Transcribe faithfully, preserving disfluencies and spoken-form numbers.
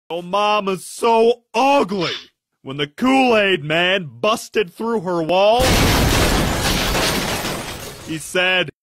Oh, Mama's so ugly. When the Kool-Aid man busted through her wall, he said,